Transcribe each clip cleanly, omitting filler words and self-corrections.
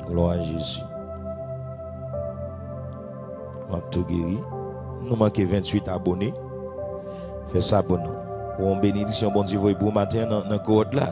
Gloire à Jésus. On a tout guéri. Nous manquons 28 abonnés. Fais ça pour nous. Ou en bénédiction, bon Dieu, vous pour matin dans le code là.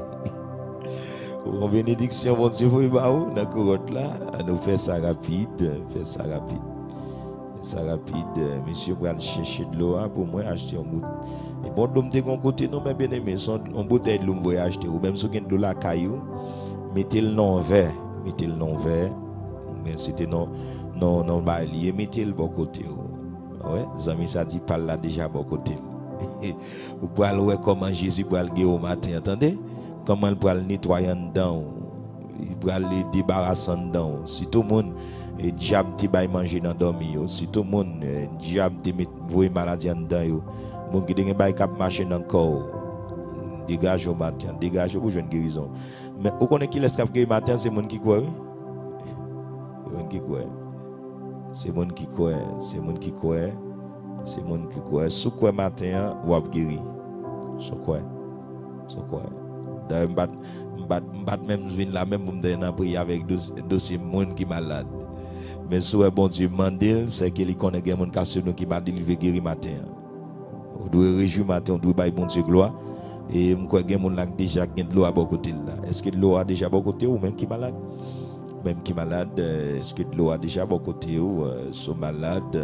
Ou en bénédiction, bon Dieu, vous dans le code là. Nous faisons ça rapide. Fais ça rapide. Ça rapide, monsieur pour aller chercher de l'eau pour moi acheter un bout. Et bon, l'homme de mon côté, non, mais bien aimé, on bouteille de l'homme pour acheter, ou même si vous avez de la caillou, mettez le nom vert, mais c'était non, lié, mettez le bon côté. Ouais, amis, ça dit, parle là déjà bon côté. Vous pouvez voir comment Jésus peut aller au matin, attendez, comment il peut aller nettoyer dedans, il peut aller débarrasser dedans, si tout le monde. Et diable ti bay manger dans dormir si tout le monde diable ti met voyer maladie en dedans yo mon qui gen bay cap marcher dans corps dégage au matin dégage pour joindre guérison mais on connaît qui laisse cap guérir matin c'est monde qui croit oui monde qui croit c'est monde qui croit c'est monde qui croit c'est monde qui croit sous quoi matin ou ap guéri sous quoi d'ailleurs m'bat même vinn là même pour me donner prier avec dossier monde qui malade. Mais si bon Dieu mandel, c'est qu'il connaît des gens qui m'a dit qu'il veut guérir matin. On doit réjouir matin, on doit bailler bon Dieu gloire. Et je crois que des gens qui déjà de l'eau à bon côté là. Est-ce que de l'eau a déjà à bon côté ou même qui malade? Même qui malade, est-ce que de l'eau a déjà à bon côté ou sont malades,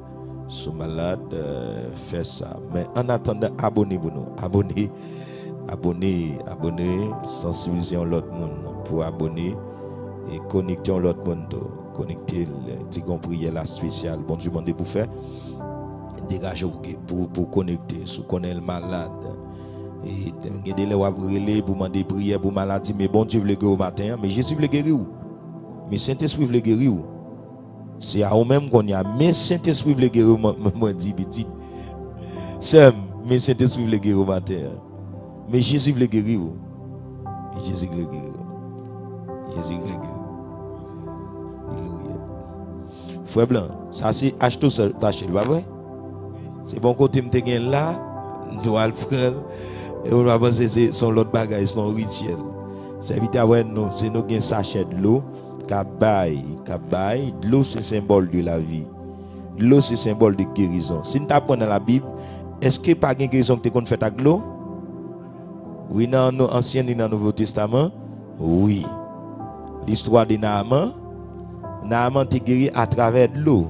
fait ça. Mais en attendant, abonnez-vous nous. Abonnez, sensibilisez l'autre monde pour abonner et connecter l'autre monde. Connecter le prière la spéciale bon Dieu demande pour faire dégager pour connecter si vous connaissez le malade et aider les relais pour demander prière pour maladie mais bon Dieu veut le guérir au matin mais Jésus veut le guérir mais Saint-Esprit veut le guérir c'est à vous-même qu'on y a mais Saint-Esprit veut le guérir moi dit petit c'est mais Saint-Esprit veut le guérir au matin mais Jésus veut le guérir Jésus veut le guérir Frère Blanc, ça c'est acheter seul, t'acheter, pas vrai? C'est bon côté me te là, doit le prendre et on va penser c'est son l'autre bagage, son rituel. C'est vite à non, c'est nous gain sachet de l'eau, kabay, de l'eau c'est symbole de la vie. De l'eau c'est symbole de guérison. Si nous t'apprenons dans la Bible, est-ce que pas une guérison que tu as fait avec l'eau? Oui, dans l'Ancien et dans le Nouveau Testament, oui. L'histoire de Naaman est guéri à travers de l'eau.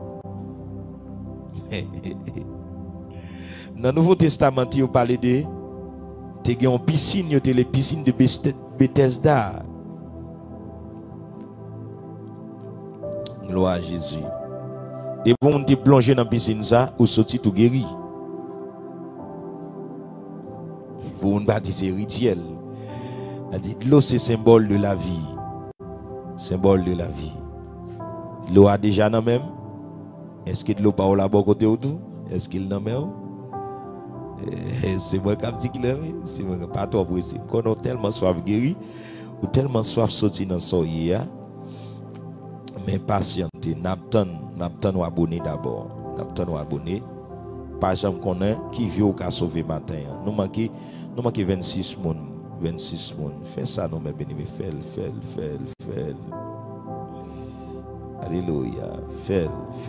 Dans le Nouveau Testament, il parle de une piscine, les piscines de Bethesda. Gloire à Jésus. Des bons qui plongent dans la piscine, ça, ou sorti tout guéri. Pour une bâtisse rituel. Elle dit l'eau, c'est symbole de la vie. Symbole de la vie. L'eau a déjà dans même. Est-ce que l'eau pas au là-bas côté autour? Est-ce qu'il n'en met? C'est moi qui dis qu'il aime. C'est moi pas toi pour essayer. Quand on a tellement soif guéri, ou tellement soif sorti dans son yé, mais patientez. N'abtenons abonner d'abord. N'abtenons abonner. Pas jamais connaît qui vient au cas sauver matin. Nous manquons 26 moun. 26 moun. Fais ça nous mes bénis. Fais. Alléluia. Fais.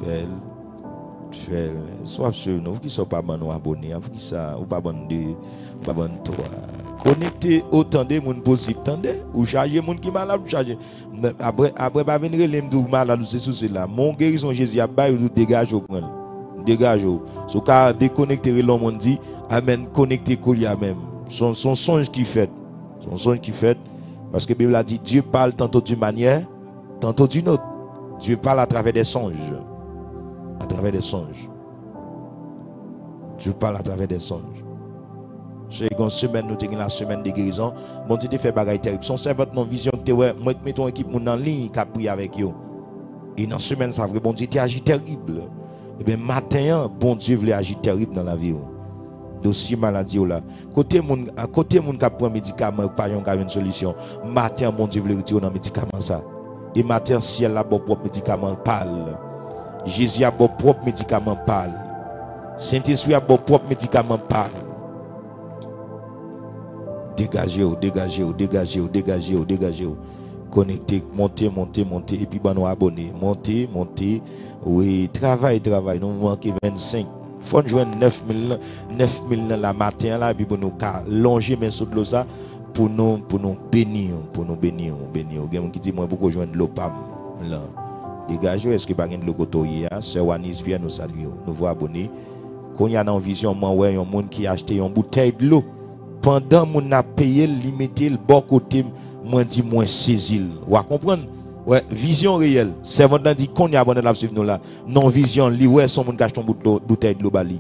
Sois sûr, nous qui sommes pas nous abonnés, vous qui ça ou pas bon toi. Connectez autant de monde possible, attendez, ou charger monde qui malade, charger. Après pas venir les malade c'est souci là. Mon guérison Jésus a bail ou dégage au prendre. Dégage au. So ka déconnecter l'homme on dit amen connecter colia même. Son songe qui fait. Son songe qui fait parce que la Bible a dit Dieu parle tantôt d'une manière, tantôt d'une autre. Dieu parle à travers des songes. À travers des songes. Dieu parle à travers des songes. C'est une semaine, nous avons la semaine de guérison. Mon Dieu, fait bagaille terrible. Son servant, non vision, moi, mettons équipe en ligne qui a prié avec eux. Et dans la semaine, ça vrai, bon Dieu, tu agis terrible. Et bien, matin, bon Dieu voulait agir terrible dans la vie. Dossier maladie là. Côté moun qui a pris un médicament, pas une solution. Matin, bon Dieu voulait retirer un médicament ça. Et matin, ciel là, bon propre médicament parle. Jésus a bon propre médicament parle. Saint-Esprit a bon propre médicament parle. Dégagez. connecté, monter, et puis nous abonner, monter, oui, travail, nous manquons 25. Faut nous joindre 9 000 la matin là, et puis nous longer mais sous de l'eau ça pour nous bénir, bénir. Quelqu'un qui dit moi pourquoi joindre l'eau pam là. Dégagez, est-ce que pas de logo Sœur Wanis Pierre nous saluons, nous vous abonner. Quand il y a une vision, moi ouais, un monde qui a acheté une bouteille de l'eau pendant mon a payé, limité le bon côté, moi dit moi saisir. Vous comprendre? Ouais, vision réelle. Servant dit qu'on y a abonné la suivre nous là. Non vision li ouais son monde qui achète une bouteille de l'eau bali.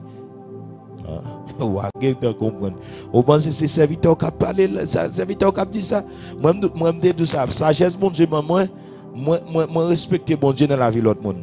Ou quelqu'un comprendre. Vous pensez c'est serviteur qui a parlé, serviteur qui a dit ça. Moi me dis tout ça, sagesse bon Dieu moi respecter bon Dieu dans la vie l'autre monde.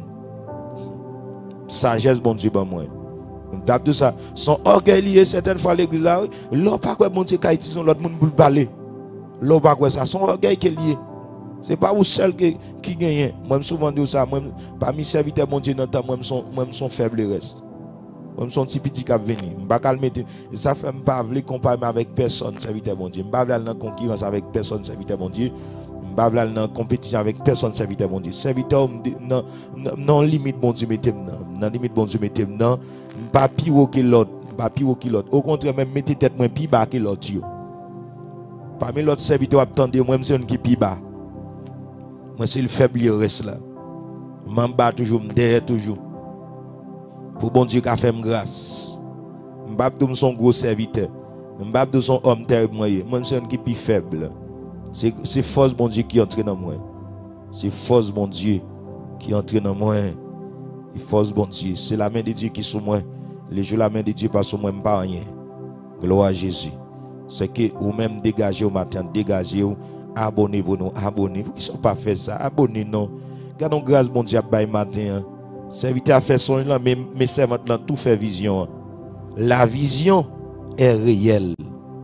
Sagesse bon Dieu ben moi. D'abord ça, son orgueil lié certaines fois l'église là, l'on pas quoi bon Dieu qui utilise l'autre monde pour parler. L'on pas quoi ça, son orgueil qui est lié. C'est pas vous seul qui gagne. Moi souvent dis ça, moi parmi serviteurs bon Dieu dans temps moi son faible reste. Moi son petit petit qui a venir. M'pas calmer ça fait m'pas vle comparer avec personne serviteur bon Dieu. M'pas vle dans concurrence avec personne serviteur bon Dieu. M'pas vle dans compétition avec personne serviteur bon Dieu. Serviteur non limite bon Dieu mettez dans limite bon Dieu mettez dans pas pire que l'autre, Au contraire même mettez tête moins plus bas que l'autre. Parmi l'autre serviteur attendez moi c'est un qui plus bas. Moi c'est le faible reste là. M'en bas toujours, derrière toujours. Pour bon Dieu qui a fait grâce. M'bab son gros serviteur. M'bab son homme terrible moi. Moi c'est un qui plus faible. C'est force bon Dieu qui entre dans moi. C'est force bon Dieu qui entre dans moi. Et force bon Dieu, c'est la main de Dieu qui est sur moi. Les jours la main de Dieu pas sur moi, pas rien. Gloire à Jésus. C'est que vous même dégagez au matin, dégagez, abonnez-vous, abonnez-vous. Qui ne sont pas fait ça, abonnez-nous. Gardons grâce bon Dieu à matin. Serviteur a fait son là, mais servant là tout fait vision. La vision est réelle.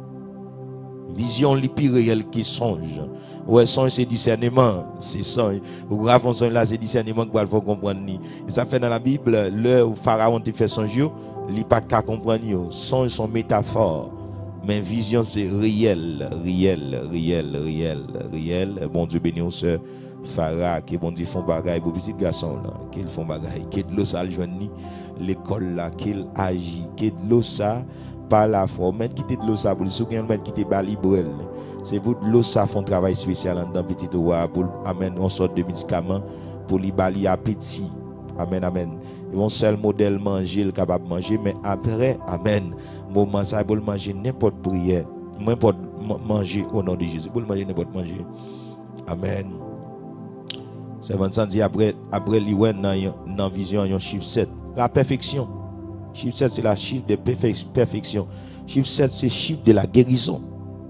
Vision li plus réelle qui songe. Ouais, songe c'est discernement, c'est songe. Ou grave songe là c'est discernement que faut comprendre ni. Et ça fait dans la Bible, le pharaon te fait songe, li pas qu'à comprendre yo. Songe sont métaphores. Mais vision c'est réel. Bon Dieu béni aux sœurs Farah qui bon Dieu font bagaille pour petit garçon là, qu'ils font bagaille, qui de l'eau ça le joindre l'école là, qu'il agit, qui de l'eau ça par la foi, mettre quitter de l'eau ça pour ceux qui mettre quitter balibrel. C'est pour de l'eau ça font travail spécial dans petit roi pour amène on sorte de médicaments pour li bali appétit. Amen. Ils vont seul modèle manger, le capable manger mais après amen. Moment ça pour manger n'importe prière, n'importe manger au nom de Jésus, pour manger n'importe manger. Amen. C'est Vincent dit après l'Iwen dans vision un chiffre 7. La perfection. Chiffre 7 c'est la chiffre de perfection. Chiffre 7 c'est chiffre de la guérison.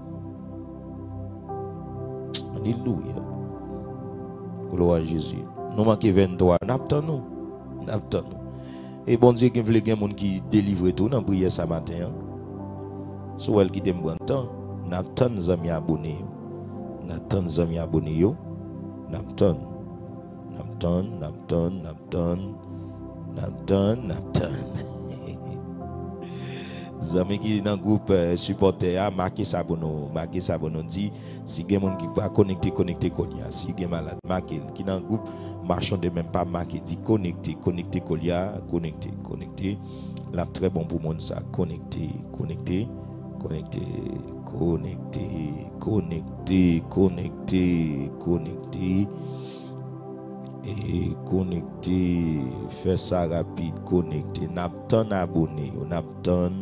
Alléluia. Gloire à Jésus. Nous manquons 23. N'attendons nous. Et bon Dieu qui veut quelqu'un qui délivre tout dans prière ce matin. Soit elle qui t'aime bon temps. N'attendons nos amis abonnés. Zami qui dans groupe supporter a marqué ça pour nous dit si quelqu'un qui pas connecté Kolia, si quelqu'un malade marqué qui dans groupe marchons de même pas marqué dit connecté Kolia, connecté là très bon pour monde ça connecté et connecté, faire ça rapide, connecté, n'abton abonné, n'abton.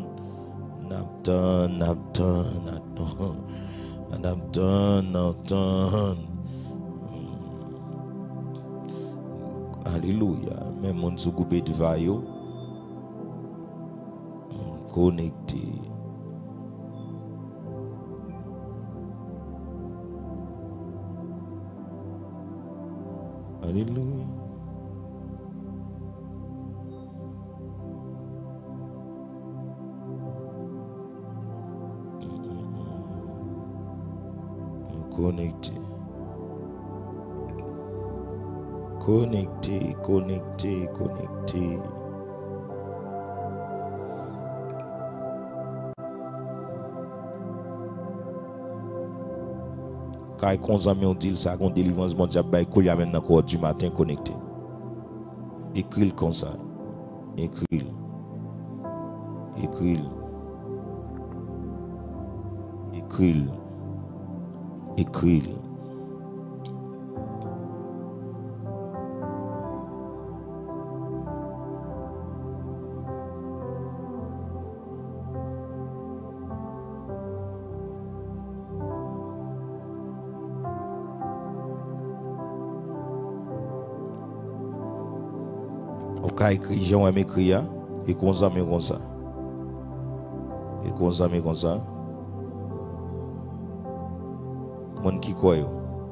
Alléluia, même mon sous coupé de vaillot, connecté. Alléluia. Connecté. Quand on a on dit ça, qu'on délivrance mon diable, il y a même encore du matin connecté. Écris comme ça. Écris. Écris. Écris. Écris. Quand écrit, j'ai écrit, et qu'on s'en met comme ça. Et qu'on s'en met comme ça. Mon qui croit.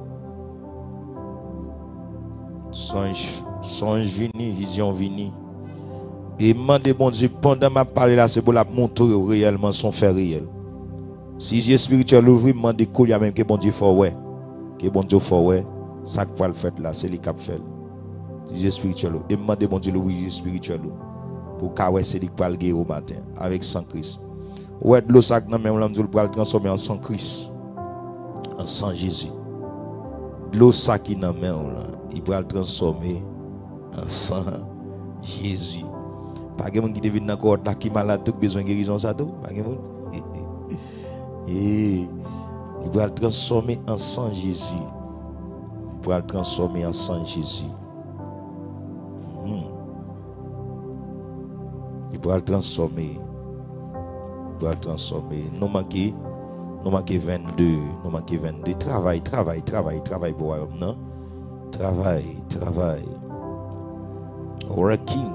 Songe vini, vision vini. Et demande bon Dieu, pendant ma parole là, c'est pour la montrer réellement son fait réel. Si j'ai spirituel ouvri, demande qu'il y a même que bon Dieu faut ouais. Que bon Dieu faut ouais. Ça qu'il va le faire là, c'est lui qui a fait. Si spirituel, et demandez bon Dieu l'ouvrir spirituel pour qu'aouais c'est lui qui va le guérir au matin avec sang Christ. Ouais de l'eau ça que même l'homme pour le transformer en sang Christ, en sang Jésus. De l'eau ça qui dans main il va le transformer en sang Jésus. Pas quelqu'un qui devine encore là qui malade tout besoin de guérison ça tout, pas quelqu'un. Et il va le transformer en sang Jésus. Il va le transformer en sang Jésus. Il va le transformer. Il va le transformer. Nous manquons 22. Nous manquons 22. Travail pour nous. Travail. Working.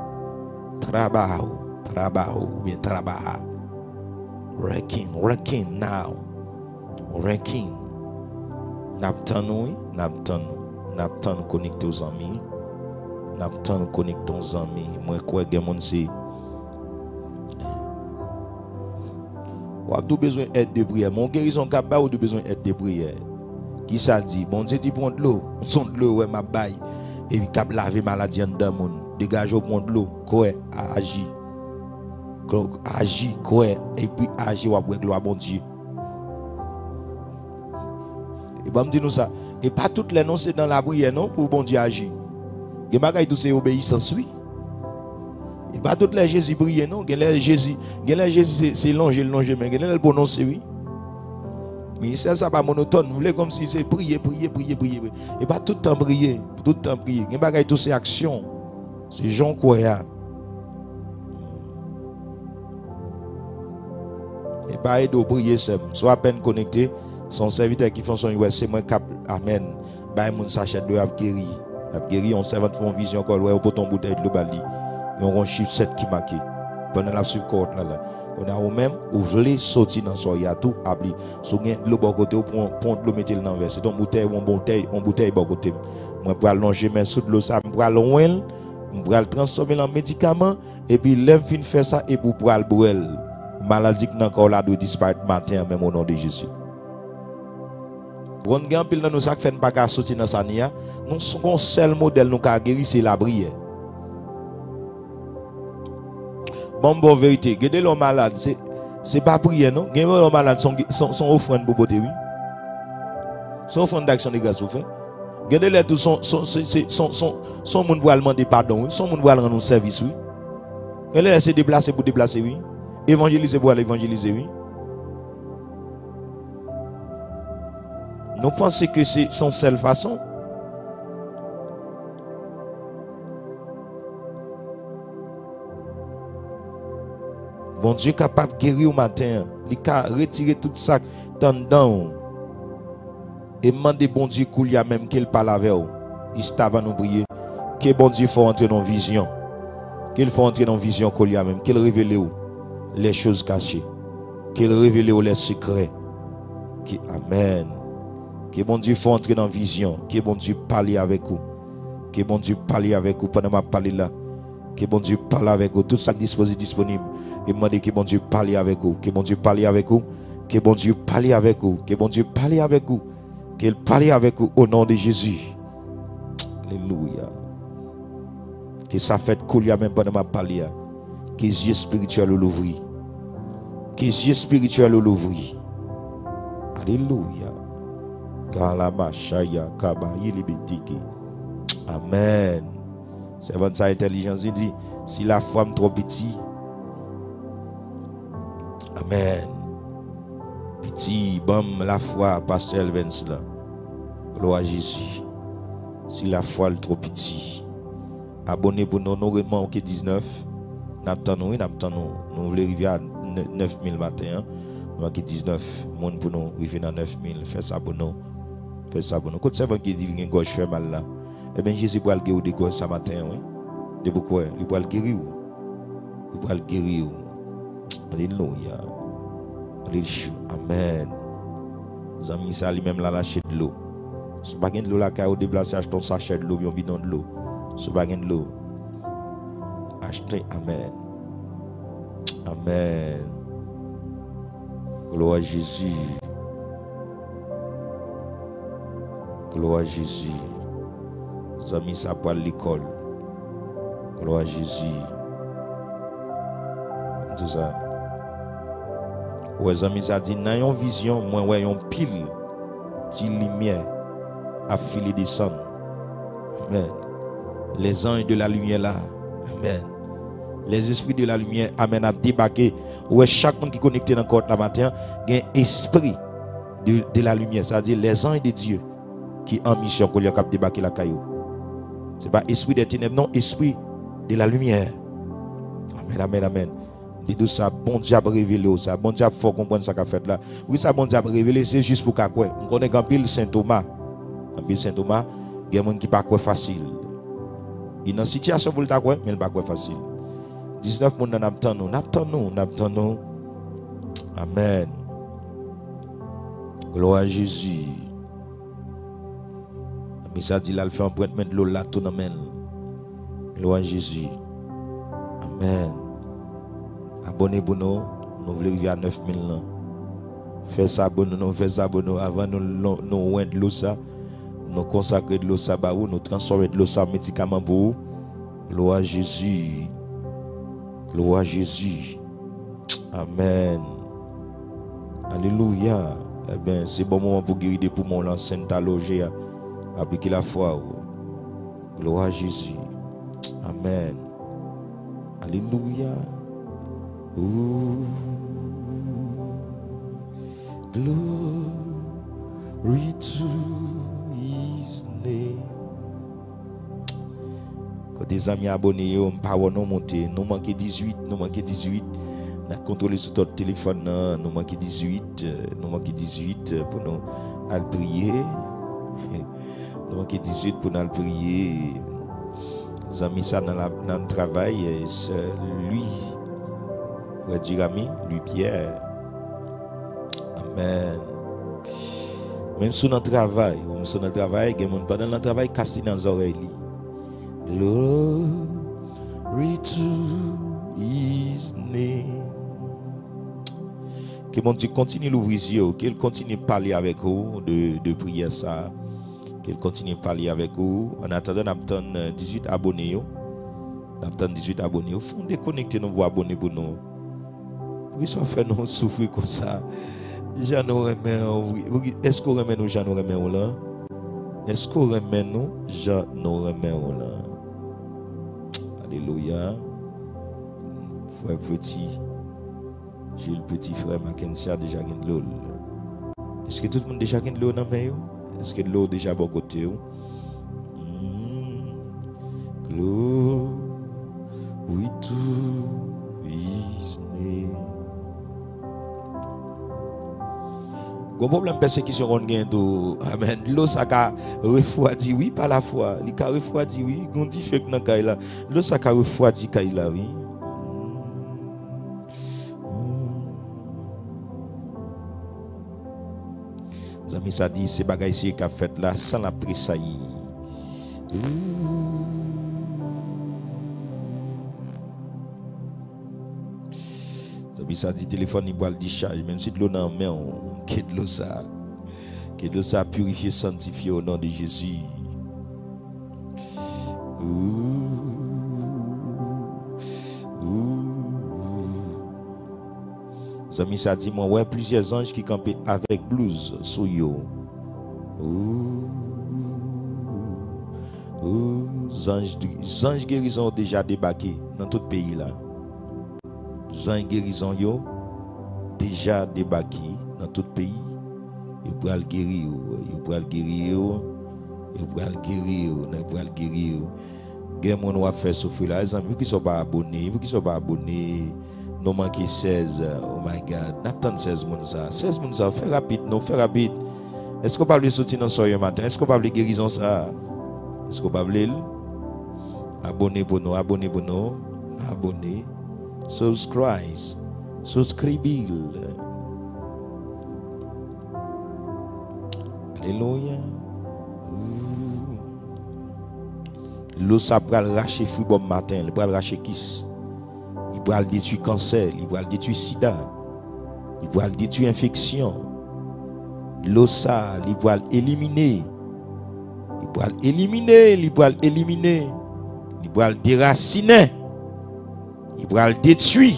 Trabajo. Bien trabaja. Working now. Working. N'abtan connecter aux amis. N'abtan connecter aux amis. Moi quoi que mon c'est ou a besoin d'aide de prière. Mon guérison capable ou de besoin d'aide de prière. Qui ça dit? Bon Dieu dit prendre de l'eau. Son de l'eau ouais ma baille et puis cap laver maladie en dedans monde. Dégage au prendre de l'eau. Quoi agit. Agit quoi et puis agit ou après gloire bon Dieu. Et bon me dit nous ça. Et pas toutes les noms c'est dans la prière non pour bon Dieu agir. Il y a tout c'est obéissance oui. Et pas toutes les Jésus prier non, les Jésus c'est longer mais le prononcer oui. Mais ça pas monotone, vous voulez comme si c'est prier. Et pas tout le temps prier, Il y a tout c'est action. C'est Jean quoi. Et pas aider prier seul, soit à peine connecté, son serviteur qui font son c'est moi cap amen. Ba moun s'achète de guéri, on servante font vision encore ouais pour ton bouteille de bali. Il y a un chiffre 7 qui marqué. Pendant la subcote là. On a même ouvert sortir dans son yatou abli. So gen le bon côté pour de l'eau mettre dans verre. C'est ton bouteille ou une bouteille bon côté. Moi pour allonger mes sous de l'eau ça pour loin, pour le transformer en médicament et puis lève fin faire ça et pour le boire. Maladie qui encore là doit disparaître matin même au nom de Jésus. Bon gen pile dans nous ça fait pas sortir dans ça nia. Nous son seul modèle nous ka guérir c'est la prière. Bon vérité, gardez l'homme malade, c'est pas prier non. Gardez l'homme malade son offrande pour beauté oui. Son offrande d'action de grâce vous fait. Gardez les tout son monde pour demander pardon oui, son monde pour rendre service oui. Gardez les se déplacer pour déplacer oui. Évangéliser pour aller évangéliser oui. Nous pensons que c'est son seule façon. Bon Dieu capable de guérir au matin. Il a retiré tout ça tendant. Et demander bon Dieu qu'il y a même qu'il parle avec vous. Juste avant nous prier. Que bon Dieu faut entrer dans la vision. Qu'il faut entrer dans la vision qu'il y a même. Qu'il révèle où les choses cachées. Qu'il révèle où les secrets. Amen. Que bon Dieu faut entrer dans la vision. Que bon Dieu parle avec vous. Que bon Dieu parle avec vous pendant ma parole là. Que bon Dieu parle avec vous. Tout ça disponible. Et demandez que bon Dieu parle avec vous. Que bon Dieu parle avec vous. Que bon Dieu parle avec vous. Que bon Dieu parle avec vous. Qu'il parle avec vous au nom de Jésus. Alléluia. Que ça fait couler même pendant ma parole. Que les yeux spirituels l'ouvrir. Que les yeux spirituels l'ouvrir. Alléluia. Kalama Shaya Kaba Yilibitiki. Amen. Servant sa intelligence, il dit, si la foi est trop petite, amen. Petit, bam, la foi, pasteur Elvens là. Gloire à Jésus. Si la foi est trop petite, abonnez pour nous, nous 19. Nous voulons arriver à 9000 matin. Nous avons 19. Monde pour nous arriver à 9000. Fais ça pour nous. Fais ça pour nous. Quand c'est qui dit qu'il y a une gauche fait mal là, eh bien Jésus pour le guérir de gauche ce matin. Oui. De beaucoup, il pour le guérir. Il pour le guérir. Alléluia. Amen. Les amis, ça lui-même là, lâcher de l'eau. Si pas de l'eau là, quand vous déplacez, achetez un sachet de l'eau, un bidon de l'eau. Si pas de l'eau, achetez. Amen. Amen. Gloire à Jésus. Gloire à Jésus. Les amis, ça pour l'école. Gloire à Jésus. Tout ça. Ouais, les amis, ça dit, dans une vision, moi, ouais, une pile, de lumière a filé descendre. Amen. Les anges de la lumière là. Amen. Les esprits de la lumière, amen, a débarqué. Ouais, chaque monde qui est connecté dans le corps la matin, il y a un esprit de la lumière. C'est-à-dire les anges de Dieu qui en mission pour lui débarquer la caillou. Ce n'est pas esprit des ténèbres, non, esprit de la lumière. Amen, amen, amen. Dit tout ça, bon diable révélé, ça, bon diable faut comprendre ça qu'a fait là. Oui, ça, bon diable révélé, c'est juste pour qu'à quoi. On connaît qu'en pile Saint Thomas. En pile Saint Thomas, il y a des gens qui ne pas quoi facile. Il est dans une situation pour le faire, mais il n'est pas quoi facile. 19 personnes n'attendons nous. Amen. Gloire à Jésus. Mais ça dit là, il fait un point de l'eau là, tout le monde. Gloire à Jésus. Amen. Abonnez-vous, nous voulons arriver à 9000 ans. Faites ça pour nous, faites ça pour nous. Avant nous oindre de l'eau ça, nous consacrer de l'eau ça, nous transformer de l'eau ça en médicament pour vous. Gloire à Jésus. Gloire à Jésus. Amen. Alléluia. Eh bien, c'est bon moment pour guérir des poumons, l'enceinte à loger, appliquer la foi. Gloire à Jésus. Amen. Alléluia. Ooh. Glory to His name. Quand des amis abonnés, on parle nous monter, nous manquons 18, nous manquons 18. On a contrôlé sur notre téléphone, nous manquons 18, nous manquons 18 pour nous aller prier. Nous manquons 18 pour nous aller prier. Les amis, ça dans le travail, c'est lui, frère Jirami, lui Pierre. Amen. Même sur notre travail, il y a des gens pendant le travail cassé dans les oreilles. Glory to His name. Que mon Dieu continue d'ouvrir les yeux, qu'il continue de parler avec vous, de prier ça, qu'il continue de parler avec vous. En attendant, on a 18 abonnés. On a 18 abonnés. Il faut déconnecter nos abonnés pour nous. Pour qu'ils soient fait nous souffrir comme ça. Est-ce qu'on remet nous, Jean nous remet là? Est-ce qu'on remet nous, Jean nous remet là? Alléluia. Frère petit, j'ai le petit frère Mackenzie a déjà gagné de l'eau. Est-ce que tout le monde a déjà gagné de l'eau dans le. Est-ce que l'eau déjà à bon côté? Glory to His name. Gros problème persécution on gagne tout. Amen. L'eau ça ka refroidi oui par la foi. Il ka refroidi oui, gon di fait dans kay là. L'eau ça ka refroidi kay là oui. Zami ça dit c'est bagay ici qu'a fait là sans la tressaillir. Zami ça dit téléphone il boit décharge même si de l'eau dans main que de l'eau ça purifié sanctifié au nom de Jésus. Zami ça dit moi ouais plusieurs anges qui campaient avec blouse sur yo. Anges guérison ont déjà débarqué dans tout le pays là. Anges guérison yo déjà débarqué dans tout le pays. Ils pourront le guérir, ils pourront le guérir, ils pourront le guérir, ils pourront le guérir. Gen moun va faire souffrir là, les amis qui sont pas abonnés, vous qui sont pas abonnés, nous manquons 16. Oh my God, n'attend 16 moun ça. 16 moun ça, fais rapide, non, fais rapide. Est-ce qu'on parle de sortir dans soir matin? Est-ce qu'on parle de guérison ça? Est-ce qu'on parle de abonnez pour nous, abonnez pour nous, abonnez, subscribe, souscribez. Alléluia. L'eau ça va racher fruit bon matin, il va racher kiss. Il va détruire cancer, il va détruire sida. Il va détruire infection. L'eau ça, il va éliminer. Il va éliminer, il va éliminer. Il va déraciner. Il va le détruire.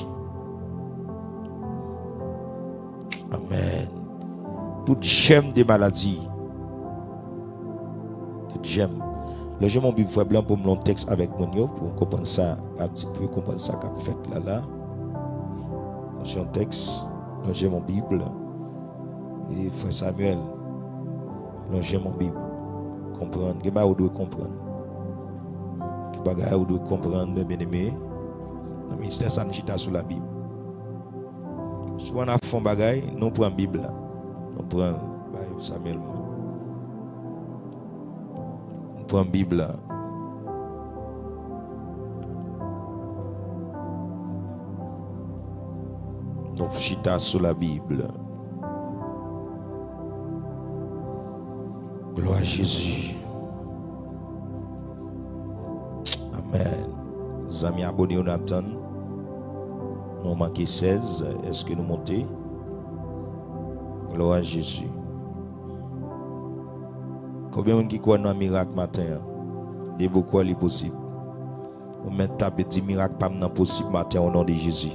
Amen. Toute gemme de maladie. Toute gemme. Le j'ai mon Bible frère blanc pour mon texte avec mon yo pour comprendre ça un petit peu, comprendre ça qu'a fait là. J'ai un texte, j'ai mon Bible. Et frère Samuel, j'ai mon Bible. Comprendre, que bah ou doit comprendre. Que bagay ou doit comprendre bien aimé. Le ministère ça n'chita sur la Bible. Soit on a fond bagay, nous prend Bible là. On prend Samuel. Pour une Bible. Donc, chita sur la Bible. Gloire à Jésus. Amen. Les amis abonnés, on attend. Nous manquons 16. Est-ce que nous montons? Gloire à Jésus. Combien de gens qui croient dans un miracle matin? Et beaucoup est possible. On met taper 10 miracles pas possible matin au nom de Jésus.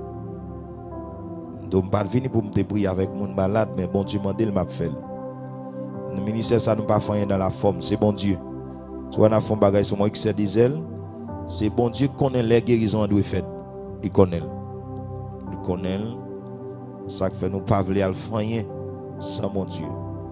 Donc, je ne pas venir pour me prier avec mon malade, mais bon Dieu m'a dit, il m'a fait. Le ministère, ça ne pas faire dans la forme, c'est bon Dieu. Si on a fait un bagage sur moi qui s'est dit, c'est bon Dieu qui connaît les guérisons doit faire. Il connaît. Il connaît. Ça fait nous pas vouloir le faire sans mon Dieu.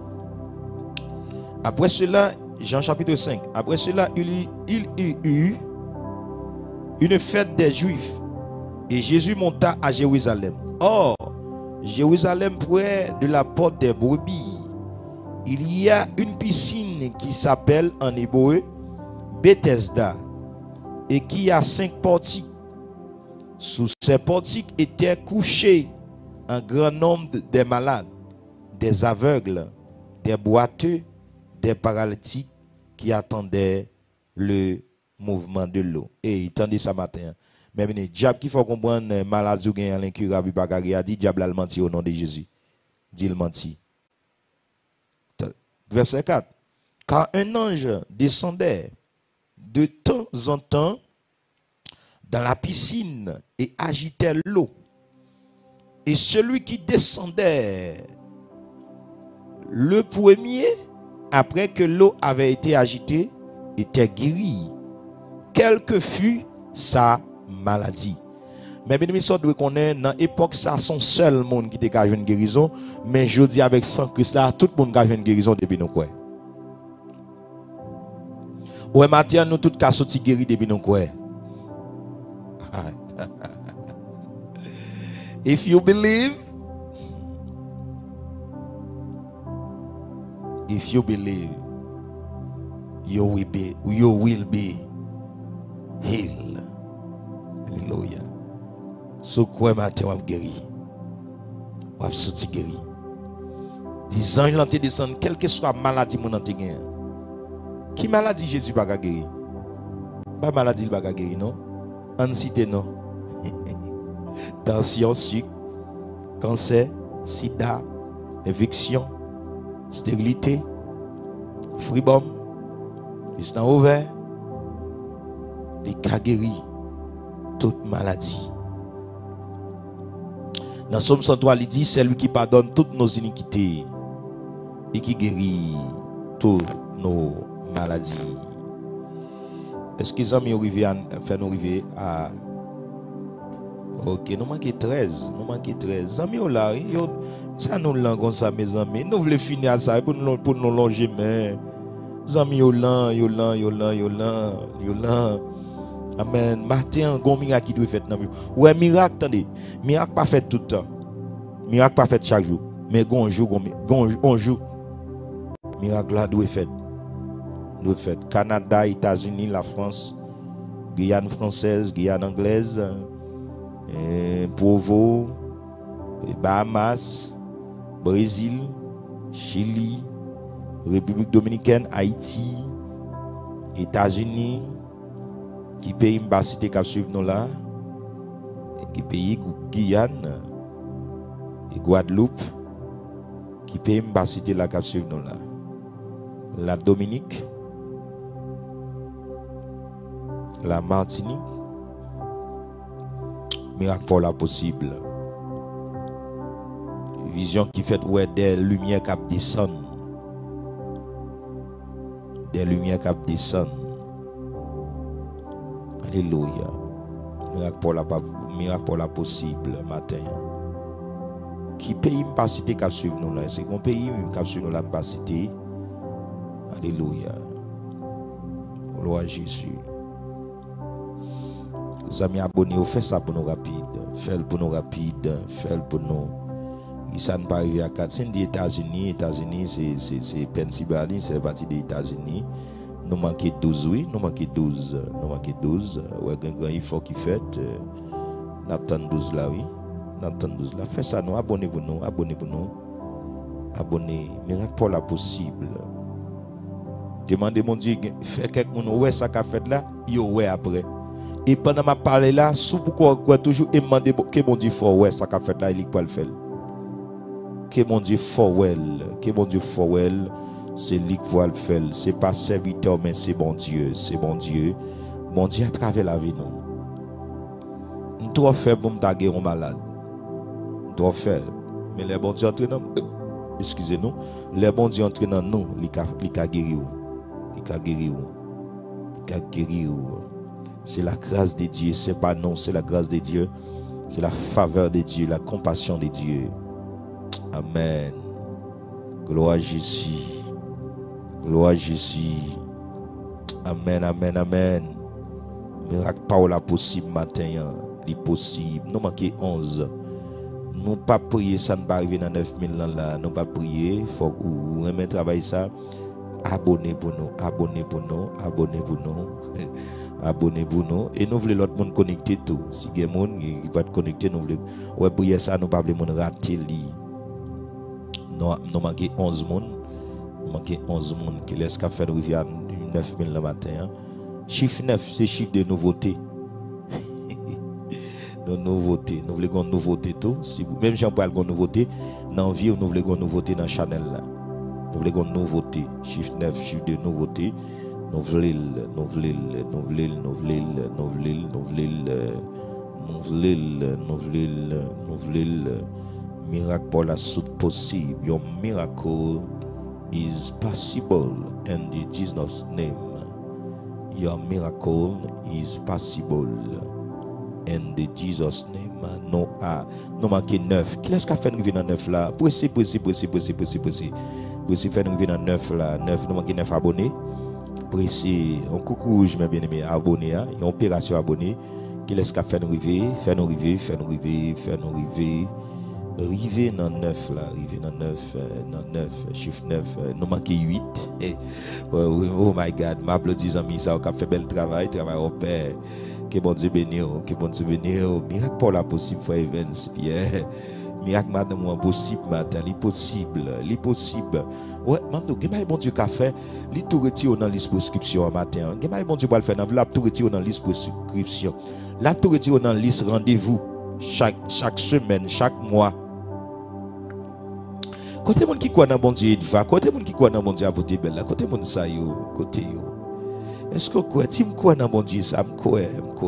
Après cela, Jean chapitre 5, après cela, il y eut une fête des Juifs et Jésus monta à Jérusalem. Or, Jérusalem près de la porte des brebis, il y a une piscine qui s'appelle en hébreu Bethesda et qui a 5 portiques. Sous ces portiques étaient couchés un grand nombre de malades, des aveugles, des boiteux, des paralytiques qui attendaient le mouvement de l'eau. Et il tendait ça matin. Mais le diable qui faut comprendre maladie ou gagne l'incurable bagage a dit diable a menti au nom de Jésus. Dit le menti. Verset 4. Car un ange descendait de temps en temps dans la piscine et agitait l'eau. Et celui qui descendait le premier, après que l'eau avait été agitée, était guéri, quelle que fût sa maladie. Mais bien sûr, doit connaître dans l'époque ça son seul monde qui était une guérison, mais je dis avec sans Christ là, tout le monde a une guérison depuis nous quoi. Ouais, Mathieu, nous tous cas sorti guéri depuis nous quoi. If you believe, you will be healed. Alléluia. So quoi matin on guéri. On sorti guéri. 10 ans il a descendu quelle que soit maladie mon ante gain. Qui maladie Jésus pas guéri? Pas maladie il pas guéri non? Anxiété non. Tension, sucre, cancer, sida, infection, stérilité, fribom, piston ouvert, les cas guéris, toute maladie. Dans Somme 103, il dit, c'est lui qui pardonne toutes nos iniquités et qui guérit toutes nos maladies. Est-ce que les amis arrivent à faire nous arriver à. Ok, nous manquons 13. Nous manquons 13. Amis, là, ça nous l'a comme ça, mes amis. Nous voulons finir ça pour nous longer, mais. Amis, yolan. Amen. Matin, un miracle qui doit faire dans la vie. Ouais, miracle, attendez. Miracle pas fait tout le temps. Miracle pas fait chaque jour. Mais un jour. Miracle là doit faire. Canada, États-Unis, la France, Guyane française, Guyane anglaise, Provo, Bahamas, Brésil, Chili, République dominicaine, Haïti, États-Unis, qui pays m'a cité qui suivre nous là, qui pays Guyane et Guadeloupe, qui pays m'a cité là qui suivre nous là. La Dominique, la Martinique, miracle pour la possible. Vision qui fait ouais des lumières qui descendent. Des lumières qui descendent. Alléluia. Miracle pour la possible matin. Qui pays pas cité qui suivre nous là, c'est qu'on pays qui suivre nous là pas cité. Alléluia. Gloire à Jésus. Les amis abonnés, faites ça pour nous rapide. Faites pour nous rapide. Faites pour nous. Ça ne pas arriver à 4. C'est des États-Unis, c'est Pennsylvanie, c'est partie des États-Unis. Nous manquons 12, oui. Nous manquons 12. Ouais, il faut qu'il fait. Nous avons 12 là, oui. Nous avons 12 là. Faites ça, nous. Abonnez pour nous. Abonnez. Miracle pour la possible. Demandez mon Dieu, fait quelque chose, ouais, ça qu'a fait là, yo ouais après. Et pendant ma parler là, sous pourquoi toujours demander que mon Dieu fort ouais, ça qu'a fait là, il peut le faire. Que mon Dieu fort ouais, c'est lui qui va le faire. C'est pas serviteur, mais c'est bon Dieu, Mon Dieu à travers la vie nous. Nous devons faire pour me taguer un malade. Nous devons faire. Mais les bons dieux entrent dans nous. Excusez-nous. Les bons dieux entrent dans nous, ils ont guéri. C'est la grâce de Dieu, c'est pas non, c'est la grâce de Dieu, c'est la faveur de Dieu, la compassion de Dieu. Amen. Gloire à Jésus. Amen. Miracle par la possible matin, l'impossible. Nous manquons 11. Nous pas prier, ça ne va pas arriver dans 9000 ans là. Nous pas prier, il faut que vous remettez travail ça. Abonnez pour nous. Et nous voulons l'autre monde connecter tout. Si il y a des gens qui vont être connectés, nous voulons. Ouais, prier ça, nous ne pouvons pas rater. Nous manquons 11 personnes. Nous manquons 11 personnes qui laissent faire arriver à 9000 le matin. Chiffre 9, c'est chiffre de nouveauté. De nouveauté. Nous voulons une nouveauté tout. Même si on parle de nouveauté, dans la vie, nous voulons une nouveauté dans le channel là. Nous voulons une nouveauté. Chiffre 9, chiffre de nouveauté. Nous voulons. Miracle pour la suite possible. Your miracle is possible in Jesus' name. Your miracle is possible in Jesus' name. Non, nous manquons 9. Qui est-ce qui a fait nous venir dans 9 là? Précis. Précis fait nous venir dans 9 là. 9, nous manquons 9 abonnés. Précis, un coucou, je m'ai bien aimé, abonné, il y a une opération abonné. Qui est-ce qui a fait nous arriver? Faire nous arriver. River dans 9 là, river dans 9, chiffre 9, nous manquons 8. Oh my God, m'applaudis amis, ça a fait bel travail au Père. Que bon Dieu bénisse, miracle pour la possible, frère Evans, Pierre. Miracle madame impossible matin, l'impossible. Ouais, maintenant, que bon Dieu qu'a fait, il tout retire dans liste prescription matin. Que bon Dieu va le faire dans la tout retire dans liste prescription. Là tout retire dans liste rendez-vous chaque semaine, chaque mois. Côté monde qui croit dans bon Dieu va, côté monde qui croit dans bon Dieu apporter belle là, côté monde ça yo, côté yo. Est-ce que quoi tu me crois dans bon Dieu ça me croit.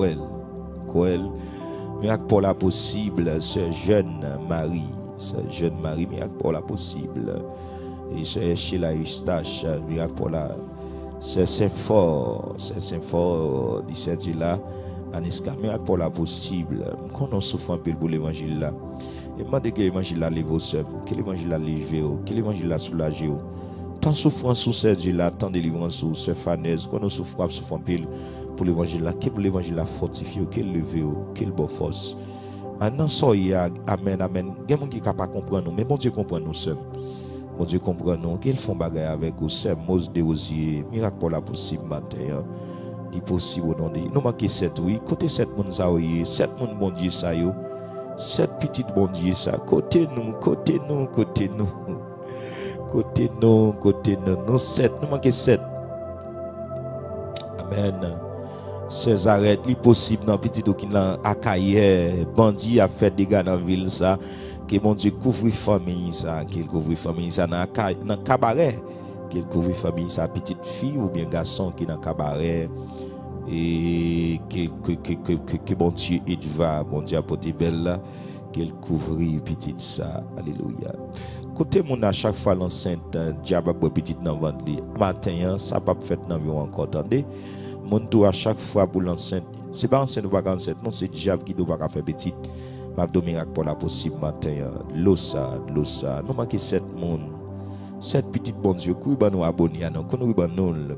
Miracle pour la possible, ce jeune Marie, miracle pour la possible. Et c'est Sheila Eustache, miracle pour la. C'est Saint-Fort, dit là, Aniska, miracle pour la possible. Quand on souffre un peu pour l'évangile là, et moi, que l'évangile là lève au seum, que l'évangile là lève, que l'évangile là soulage. Tant souffrance sous cette là, tant délivrance sous ce fanaise, quand on souffre un peu pour l'évangile là, que l'évangile là fortifie, qu'elle lève, qu'elle bonne force. Amen, amen. Il y a des gens qui ne peuvent pas comprendre nous, mais bon Dieu comprend nous seuls. Bon Dieu comprend nous, qu'ils font bagaille avec nous, c'est Mose de Osier, miracle pour la possible matin. Il possible au nom de nous manquons 7 oui, côté 7 moun ça oui, 7 moun bon Dieu ça yo. 7 petites bon Dieu ça, côté nous, côté nous, côté nous. Côté nous, côté nous, nous 7, nous manquons 7. Amen. Ces arrêts, li possible dans petit qui dans Akaye, bandit a fait des gars dans ville ça, que mon Dieu couvre famille ça, qu'il couvre famille ça dans cabaret, qu'il couvre famille ça, petite fille ou bien garçon qui dans cabaret et que bon Dieu va, bon Dieu apporter belle là, qu'il couvre petite ça. Alléluia. Côté mon à chaque fois l'enceinte diable pour petite dans ventre li. Matin ça pas fait dans environ encore attendez. Mon tour à chaque fois pour l'enceinte. C'est pas enceinte ou pas enceinte, non, c'est diable qui doit pas faire petite. M'a do miracle pour la possible matin. L'osa. Nous manquons 7 monde. 7 petites bon Dieu. Couille ba nous abonner à nous. Couille ba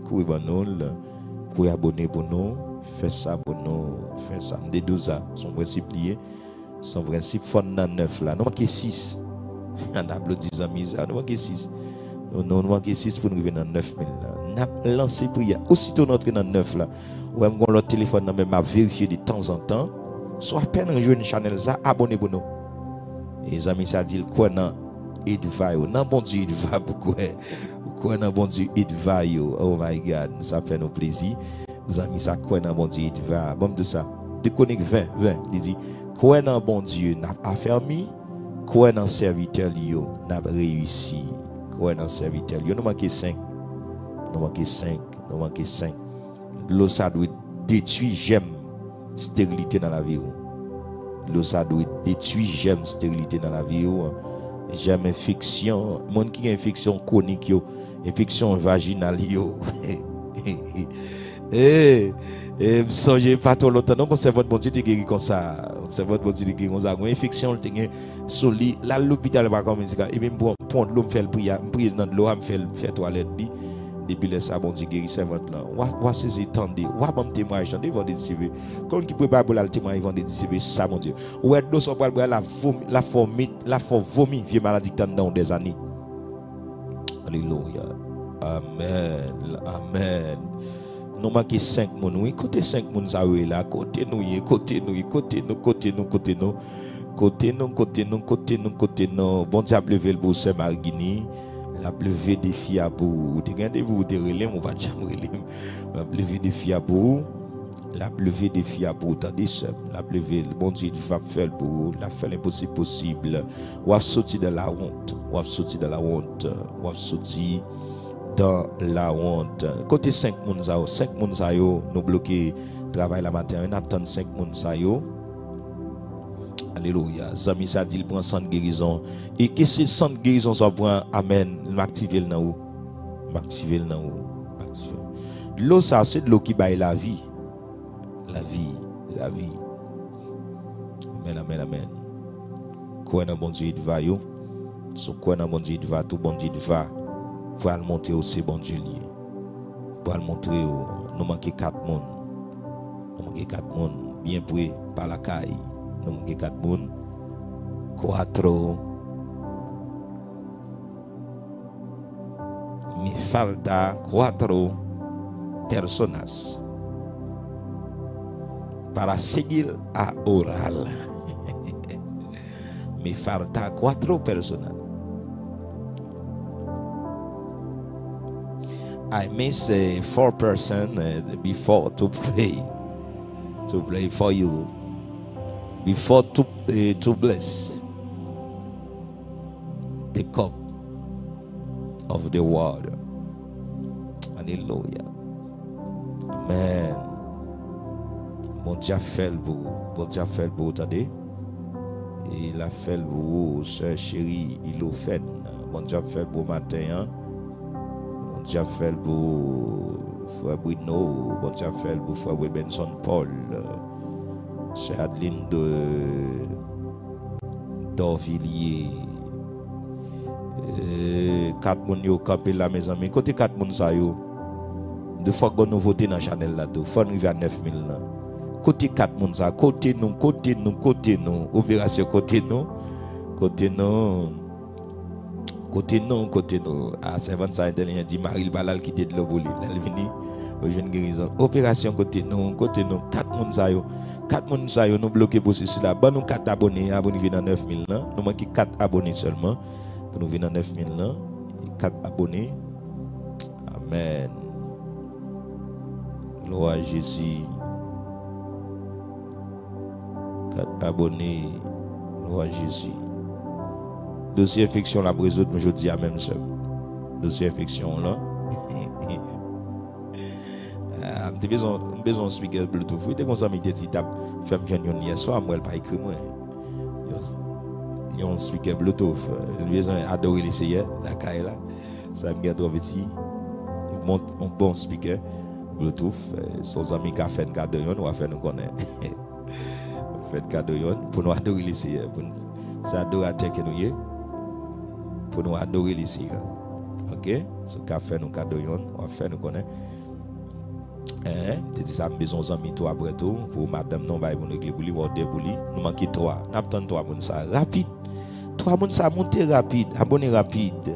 nous abonner pour nous. Fais ça pour nous. Fais ça. Des 12 ans. Son principe lié. Son principe fond dans 9 là. Nous manquons 6. On a applaudi amis. Nous manquons 6. Nous manquons 6 pour nous arriver dans 9000 là. N'a lancé prière. Aussitôt notre dans 9 là. Ou même le téléphone n'a même à vérifier de temps en temps. Soit peine rejoindre une channel ça, abonnez pour nous. Et les amis ça dit quoi non Edva yo. Non bon Dieu Edva pourquoi non bon Dieu Edva yo. Oh my God, ça fait nous plaisir. Les amis ça quoi non bon Dieu Edva. Bon de ça. De connect 20, il dit quoi non bon Dieu n'a affermi, quoi non serviteur yo n'a réussi. Quoi non serviteur yo nous manqué 5. Nous manqué 5. L'eau ça doit détruire j'aime stérilité dans la vie. L'eau ça doit détruire j'aime stérilité dans la vie. J'aime infection, monde qui a infection chronique yo, infection vaginale yo. Me songe pas trop longtemps non, c'est votre bon Dieu qui guéri comme ça. C'est votre bon Dieu qui guéri comme ça. Une infection te gagne soli, là l'hôpital pas comme ça. Et même prendre l'eau me faire prier, dans l'eau me faire toilette bi. Depuis le sabon du guéri servante là. Wa saisi tendez. Wa bon témoignage tendez vont décider. Quand qui prépare pour le témoignage vont décider ça mon Dieu. Ouais dos on va la vomi vieux maladie dans des années. Alléluia. Amen. Nous manquons 5 moun oui, côté 5 moun ça là, côté nous. Bon Dieu lever le boss Marguini. La lever des filles à bout. Vous regardez vous te relève, on va jamais relève. La lever des filles à bout. La lever des filles à bout. Attendez ça. La lever, le bon Dieu va faire pour la faire l'impossible possible. On va sortir de la honte. On va sortir de la honte. On va sortir dans la honte. Côté 5 moun sa yo, 5 moun sa yo, nous bloquer travail la matin, on attend 5 moun sa yo. Alléluia. Zami ça dit il prend sang de guérison. Et que c'est sang de guérison ça prend amen, m'activer le nan ou. M'activer le nan ou. L'eau ça c'est de l'eau qui baille la vie. La vie. Amen. Quoi dans bon Dieu il va yo. So quoi dans bon Dieu il va, tout bon Dieu il va. Pour le montrer aussi bon Dieu lié. Pour le montrer nous manquons 4 monde. Bien près par la caille. Nous manquons 4 monde. 4 me falta 4 personas para seguir a orar. Me falta 4 personas. I miss 4 persons before to pray for you, before to bless the cup of the water. Alléluia. Amen. Mon Dieu fait le beau. Attendez. Il a fait le beau, sœur chérie, il a fait. Bon Dieu fait pour matin. Hein? Bon Dieu fait pour Frère Bruno. Bon Dieu fait pour Frère Benson Paul. Sœur Adeline d'Orvilliers. 4 moun yo campé là mes amis. Côté 4 moun ça yo. De fois que nous voter dans Chanel là tout. Faut nous à 9000 là. Côté 4 moun ça, côté nous. Opération côté nous. Ah, servant ça intelligent dit Marie Balal qui était de l'oboli. Elle vini au jeune guérison. Opération côté nous. 4 moun ça yo. 4 moun ça yo nous bloquer processus là. Bon nous 4 abonnés dans 9000 là. Nous manquons 4 abonnés seulement pour nous venir dans 9000 là. 4 abonnés. Amen. Gloire à Jésus. 4 abonnés. Gloire à Jésus. Dossier infection la résoudre aujourd'hui à même seul. Dossier infection là. J'ai besoin de speaker Bluetooth. Oui, t'es comme ça, mais t'es dit, fais me hier soir, moi, elle pas écrit moi. Il y a un speaker Bluetooth. J'ai besoin d'adorer l'essayer, la caille là. Ça me garde petit. Un bon speaker Bluetooth. Son ami qui a fait un cadeau, on va faire nous connaître. Fait un cadeau pour nous adorer l'essayer. C'est adorateur que nous y est. Pour nous adorer l'essayer. Ok? Ce qu'a fait nous cadeau, on va faire nous connaître. Dit ça besoin d'amis toi après tout pour madame non ba pour régler pour lui pour lui nous manquer 3 n'attend 3 moun ça rapide 3 moun ça monter rapide abonner rapide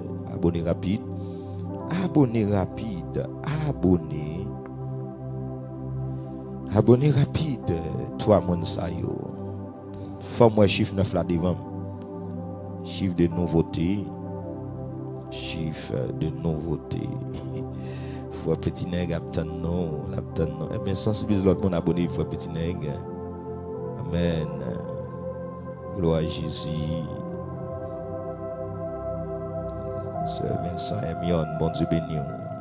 3 moun ça yo faut moi chiffre 9 là devant chiffre de nouveauté Faut petit nègre l'abtan non. Eh bien sensibiliser l'autre monde abonné faut petit nègre. Amen. Gloire à Jésus. Sœur Vincent Emion, bon Dieu béni.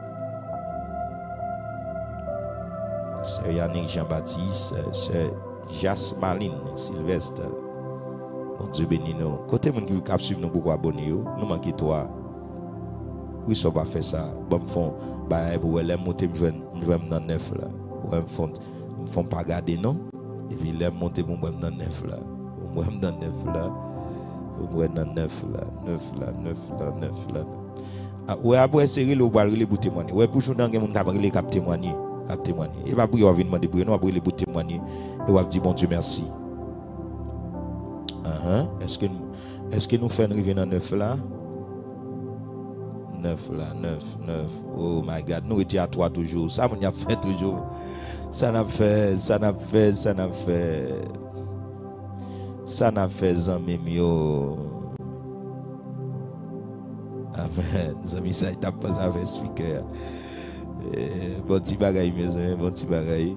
Sœur Yannick Jean-Baptiste, sœur Jasmaline Sylvestre. Bon Dieu béni nous. Côté monde qui veut suivre nous beaucoup abonner nous manquer toi. Oui, ça va faire ça. Bon fond bah pour les monter me dans 9 là. Ouais me font pas garder non. Et puis les monter pour moi dans 9 là. Moi dans 9 là. Moi dans 9 là. Ah ouais après série le va les pour témoigner. Ouais pour journée on capable les cap témoigner. Et pas pour y venir demander pour nous après les pour témoigner. Et on va dire bon Dieu merci. Est-ce que nous faisons arriver dans 9 là? 9 là, 9. Oh my God, nous étions à 3 toujours. Ça m'y a fait toujours. Ça n'a fait. Zami mio. Amen. Zami ça t'a pas avec speaker. Bon petit bagaille mes bon petit bagaille.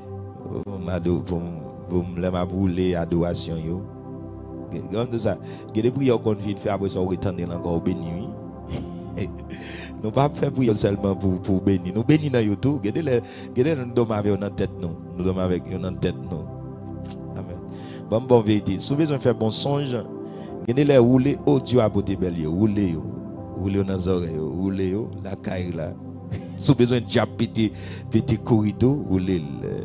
Pour me brûler adoration yo. Comme ça, il y a des prières qu'on vient faire après ça on retourne encore béni. Nous pas faire prière seulement pour bénir. Nous bénir dans YouTube. Regardez nous dormons avec dans tête nous. Nous dormons avec dans tête nous. Amen. Bon vérité. Si vous besoin faire bon songe, regardez les rouler au Dieu à beauté belle rouler dans les oreilles, rouler la caille là. Si vous besoin de diable petit corridor, rouler.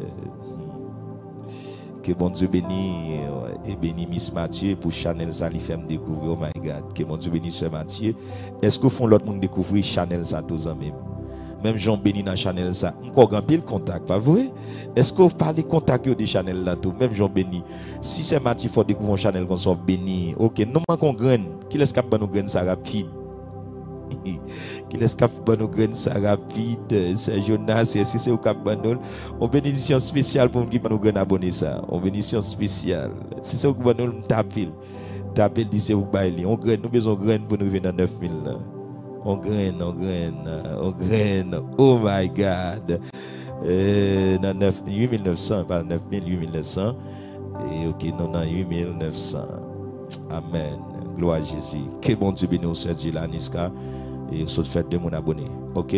Que bon Dieu bénisse et bénisse Miss Mathieu pour Chanel ça lui fait me découvrir. Oh my God. Que bon Dieu bénisse Sœur Mathieu. Est-ce que font l'autre monde découvrir Chanel ça tous en même Jean béni dans Chanel ça. Encore grand pile contact, pas vrai? Est-ce que vous parlez contact de Chanel là tout même Jean béni. Si c'est Mathieu faut découvrir Chanel qu'on soit béni. OK, nous manquons graine. Qui laisse cap nous graine ça rapide. Qui laisse cap nous graine ça rapide. C'est Jonas, si c'est au cap banol, on bénédiction spéciale pour qui nous graine abonner ça. On bénédiction spéciale. Si c'est au banol t'appelle dit c'est au bail. On graine, nous besoin graine pour nous venir dans 9000 là. On graine. Oh my God. Dans 8900, pas 9000, 8900. Et OK, non, 8900. Amen. Gloire à Jésus. Que bon Dieu bénisse Sœur Dilaniska. Et saute fête de mon abonné. OK?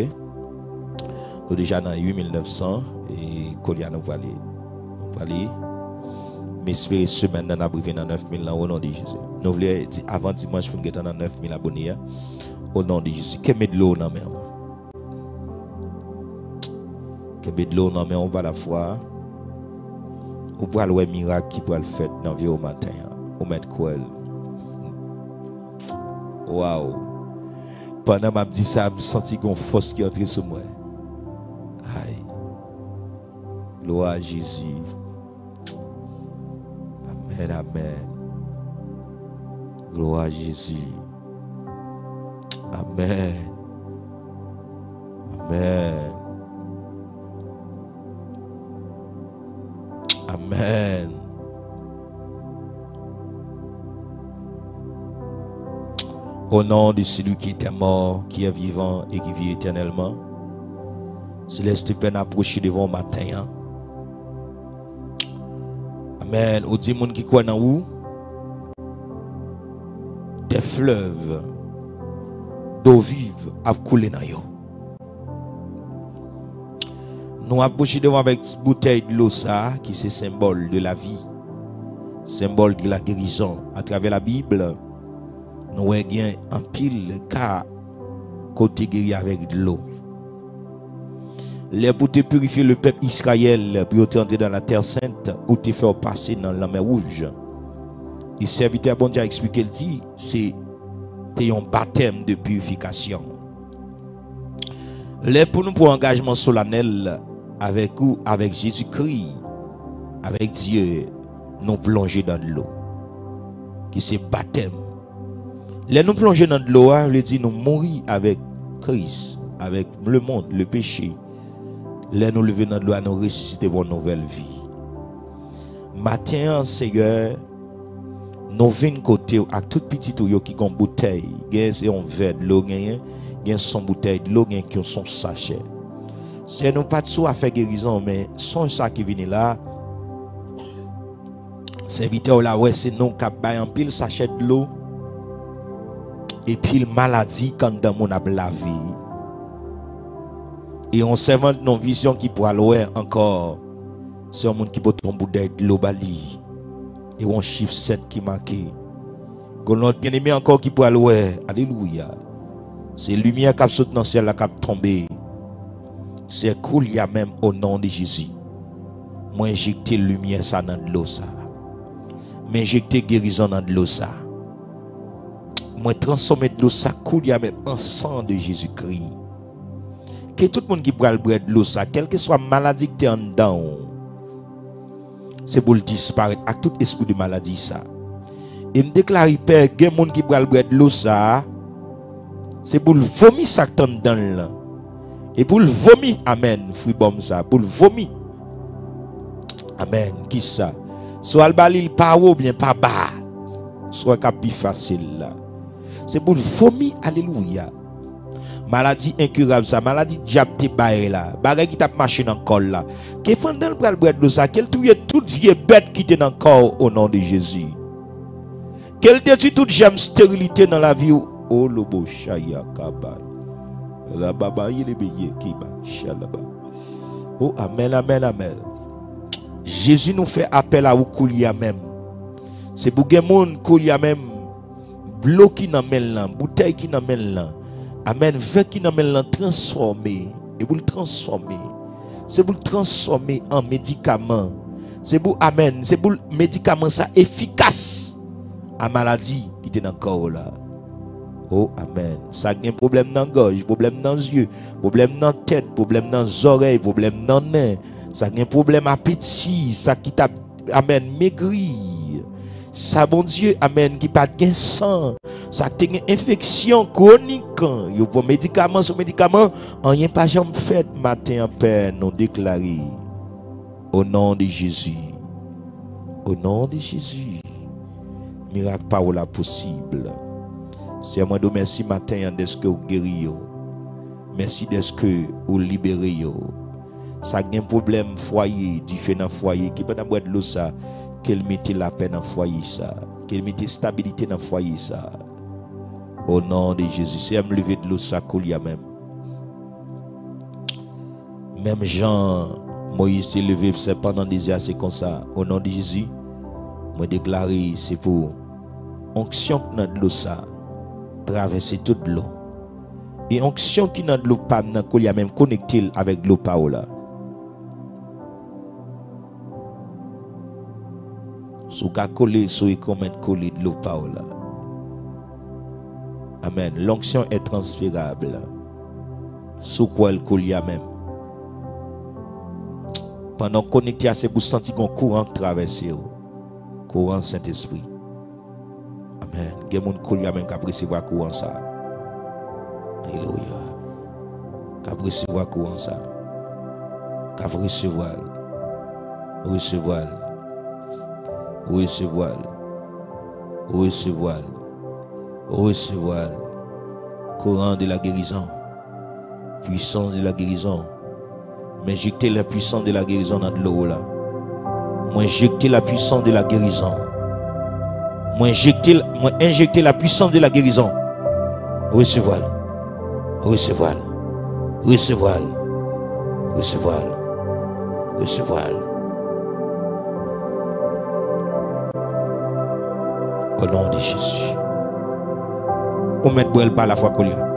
Nous déjà dans 8900 et Coliano Valley. Mais espérer semaine dans privé dans 9000 là au nom de Jésus. Nous voulons avant dimanche pour nous dans 9000 abonnés au nom de Jésus. Que met de l'eau dans main. Que met de l'eau dans main on va la foi. Ou pour le miracle qui peut le faire dans vie au matin. Ou mettre quoi. Waouh. Pendant que je dis ça, je me sens une force qui est entrée sur moi. Aïe. Gloire à Jésus. Amen, amen. Gloire à Jésus. Amen. Amen. Amen. Au nom de celui qui était mort, qui est vivant et qui vit éternellement, se laisse peine approcher devant matin. Amen. Au dit monde qui croit dans où? Des fleuves d'eau vive a coulé dans yo. Nous approchons devant avec une bouteille de l'eau ça qui c'est symbole de la vie, symbole de la guérison à travers la Bible. Nous avons un pile car côté guéri avec de l'eau. Les pour te purifier le peuple Israël pour entrer dans la terre sainte ou te faire passer dans la mer rouge. Et serviteur bon Dieu a expliqué le dit c'est un baptême de purification. Les pour nous pour engagement solennel avec ou avec Jésus-Christ, avec Dieu, nous plonger dans de l'eau. Qui c'est baptême. Les nous plonger dans de l'eau, veut dire nous mourir avec Christ, avec le monde, le péché. Les nous lever dans de l'eau, nous ressusciter pour une nouvelle vie. Matin, Seigneur, nous venons côté avec tout petit tuyau qui ont bouteille, c'est un verre de l'eau, son bouteille de l'eau, qui ont son sachet. C'est nous pas de sous à faire guérison, mais son ça qui vient là, serviteur là, ouais, c'est nous qui avons un pile sachet de l'eau. Et puis la maladie quand dans mon a lavé. Et on servant nos visions qui pourra louer encore. C'est un monde qui peut tomber de l'eau bali. Et on chiffre 7 qui marqué. Qu'on notre bien-aimé encore qui pourra louer. Alléluia. C'est lumière qui saute dans le ciel qui a tombé. C'est cool, il y a même au nom de Jésus. Moi injecter lumière ça dans de l'eau ça. M'injecter guérison dans de l'eau ça. Moi transformer de l'eau ça coule, il y a même un sang de Jésus-Christ. Que tout le monde qui prend le bread de l'eau ça, quelle que soit maladie que tu es en dedans, c'est pour le disparaître avec tout esprit de maladie ça. Et me déclare père, il y a des gens qui prend le bread de l'eau ça, c'est pour le vomir ça que tu es dedans là. Et pour le vomir, amen, fruit bon ça, pour le vomir. Amen, qui ça? Soit le balil pas haut bien pas bas. Soit plus facile là. C'est pour le vomir, alléluia. Maladie incurable ça, maladie diable te baille là. Bagay qui t'a marché dans le corps là. Qui pendant le bras de ça, qu'elle touye toute vieille bête qui était dans le corps au nom de Jésus. Qu'elle détruit toute gemme stérilité dans la vie. Oh le beau chaya kaba. La baba il est béni qui ba shalaba. Oh amen amen amen. Jésus nous fait appel à vous coulia même. C'est pour que monde coulia même bloqué dans men là, bouteille qui dans men là. Amen, verre qui dans men là transformer et pour le transformer. C'est pour le transformer en médicament. C'est pour amen, c'est pour le médicament ça efficace à maladie qui était dans le corps là. Oh amen. Ça a un problème dans la gorge, problème dans les yeux, problème dans la tête, problème dans les oreilles, problème dans les mains. Ça a un problème appétit, ça qui t'a amen maigri. Ça bon Dieu amen qui pas de sang. Ça a une infection chronique. Yo pour médicament sur médicament, rien pas jamais fait matin père nous déclarer au nom de Jésus. Au nom de Jésus. Miracle parole possible. C'est moi de merci matin d'est-ce que vous guéri. Merci d'est-ce que vous libérez. Ça a un problème foyer, du fait dans foyer qui peut boire de l'eau ça, qu'elle mette la paix dans foyer ça, qu'elle mette stabilité dans foyer ça. Au nom de Jésus, c'est me lever de l'eau ça coule même. Même Jean Moïse s'est levé c'est pendant des heures c'est comme ça. Au nom de Jésus, Moi déclarer c'est pour onction dans de l'eau ça traverser toute l'eau. Et onction qui dans de l'eau pas dans qu'il y a même connecté avec l'eau pas là. Sous ka coller sous et comment coller de l'eau pas là. Amen. L'onction est transférable. Sous quoi elle colle même. Pendant connecté à c'est pour sentir qu'on courant traverser. Courant Saint-Esprit. Amen. Il y a des gens qui même qui recevoir courant ça. Alléluia. Qui recevoir courant ça. Qui recevoir. Recevoir. Recevoir. Recevoir. Recevoir. Courant de la guérison. Puissance de la guérison. M'injecter la puissance de la guérison dans de l'eau là. M'injecter la puissance de la guérison. M'injecter la puissance de la guérison. Recevoir. Recevoir. Recevoir. Recevoir. Recevoir. Au nom de Jésus. On met boire par la foi qu'on y a.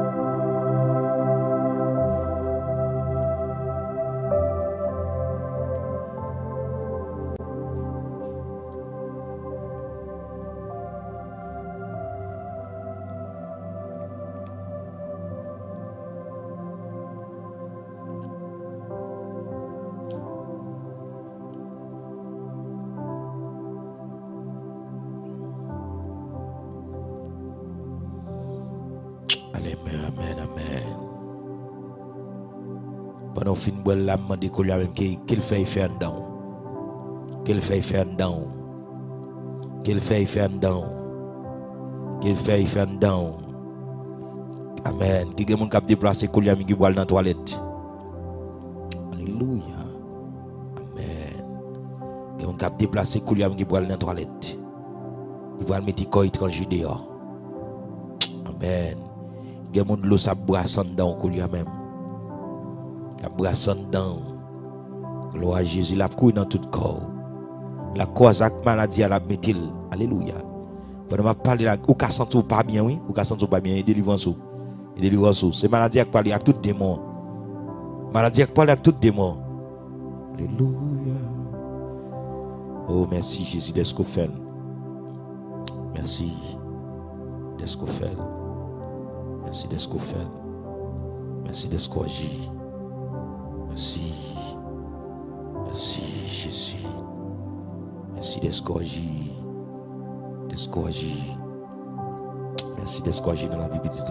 Pendant fin boire la demande qu'on lui a même qu'il fait faire dedans. Qu'il fait faire dedans. Qu'il fait faire dedans. Qu'il fait faire dedans. Amen. Qui gen moun k'ap déplacer qu'on lui a mis qui boire dans toilette. Alléluia. Amen. Gen moun k'ap déplacer qu'on lui a mis qui boire dans toilette. Il va mettre quoi étranger dehors. Amen. Gen moun l'eau sa brassan dedans qu'on lui a même. La brassan dedans. Gloire à Jésus, la couille dans tout corps. La cause ak maladie à la mettil. Alléluia. Pendant ma parler là, ou ka sentir pas bien oui, ou ka sentir pas bien, et délivrance ou. Et délivrance ou. C'est maladie ak parler avec tout démon. Maladie ak parler avec tout démon. Alléluia. Oh merci Jésus d'Escofel. Merci d'Escofel. Merci d'Escofel. Merci d'Escoagi. Merci. Merci Jésus. Merci d'Escoagi. D'Escoagi. Merci d'Escoagi dans la vie petite.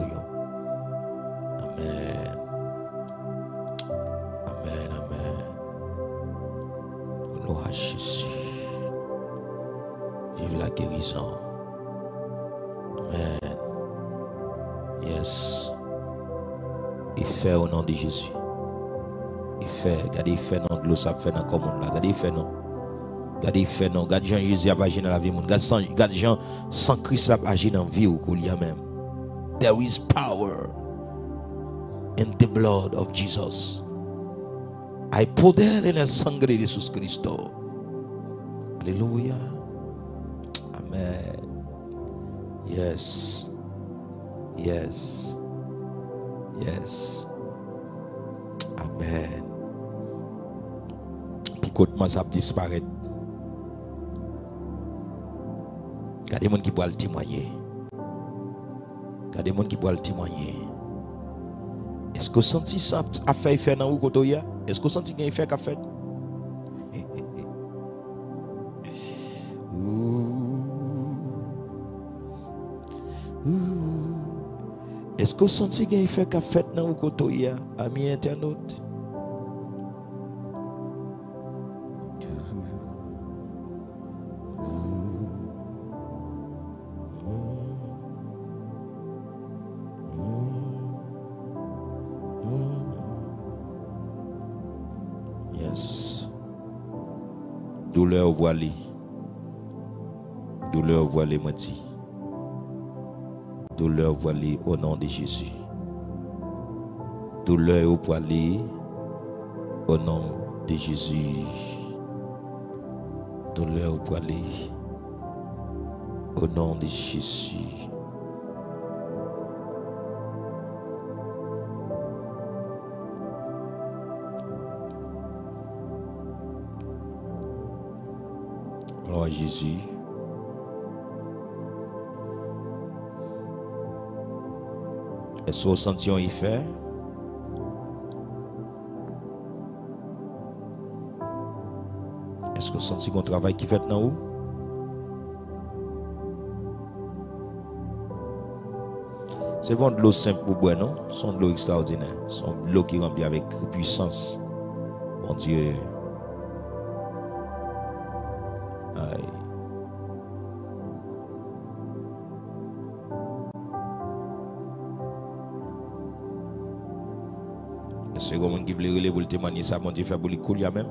Amen. Amen. Amen. Gloire à Jésus. Vive la guérison. Amen. Yes. Il fait au nom de Jésus. Il fait, regardez, il fait non de l'eau, ça fait dans le commun là. Regardez, il fait non. Regardez, il fait non. Regardez, Jean Jésus a agi dans la vie. Regardez, Jean sans Christ a agi dans la vie ou qu'il y a même. There is power in the blood of Jesus. Hay poder en el sangre de Jesús Cristo. Alléluia. Amen. Yes. Yes. Yes. Amen. Picotement ça disparaît. Il y a des gens qui peuvent le témoigner. Il y a des gens qui peuvent le témoigner. Est-ce que vous sentez ça a fait faire dans vous? Est-ce que vous sentez qu'il y a fait qu'a fait? Est-ce que vous sentez qu'il y a fait qu'a fait dans vous? Amis internautes? Douleur voilée. Douleur voilée, moi dit. Douleur voilée au nom de Jésus. Douleur voilée au nom de Jésus. Douleur voilée Au nom de Jésus. Gloire à Jésus. Est-ce que vous sentez un effet? Est-ce que vous sentez un travail qui fait dans vous? C'est pas de l'eau simple pour boire, non? C'est de l'eau extraordinaire. C'est de l'eau qui remplit avec puissance. Mon Dieu. Aïe. Est-ce que vous qui veut relayer pour le témoigner ça, mon Dieu, fait pour le couler même?